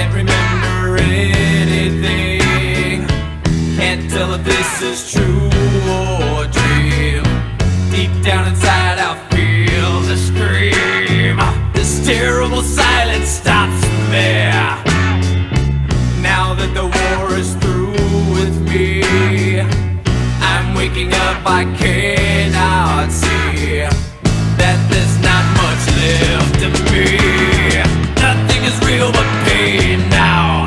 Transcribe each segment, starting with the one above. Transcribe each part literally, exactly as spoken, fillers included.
can't remember anything. Can't tell if this is true or dream. Deep down inside I feel the scream. This terrible silence stops me. Now that the war is through with me, I'm waking up, I cannot see that there's not much left of me. Nothing is real but pain now.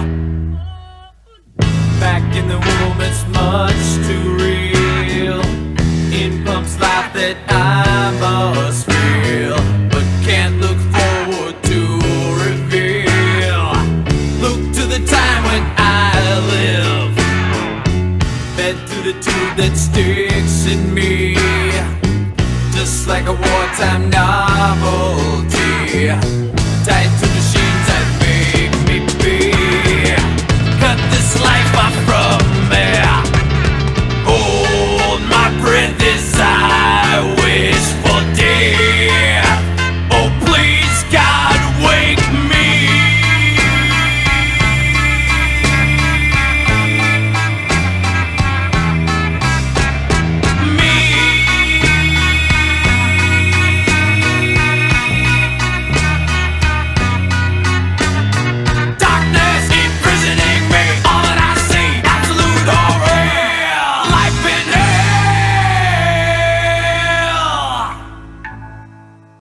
Back in the womb it's much too real. In pumps life that I must feel, but can't look forward to reveal. Look to the time when I live, fed through the tube that sticks in me, just like a wartime novelty.